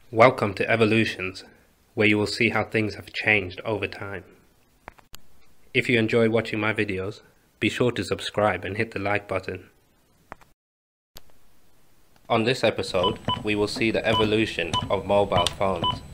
Welcome to Evolutions, where you will see how things have changed over time. If you enjoy watching my videos, be sure to subscribe and hit the like button. On this episode, we will see the evolution of mobile phones.